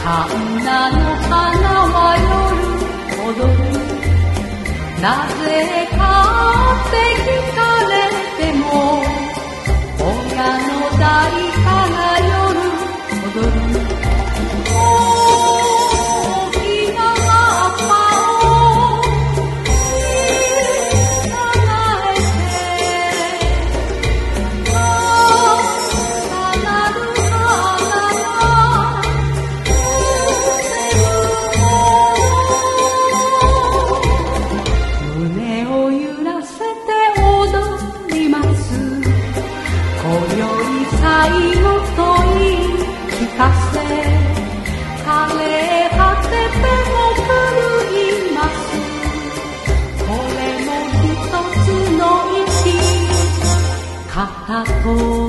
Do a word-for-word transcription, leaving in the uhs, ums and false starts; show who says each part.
Speaker 1: ンナの花は夜踊る。なぜかって聞かれても、親の誰かが夜踊る。大きな葉っぱを従えて、重なる花が胸を揺らせて踊ります。今宵最後と言い聞かせ、枯れ果てても狂います。これも一つの息、片と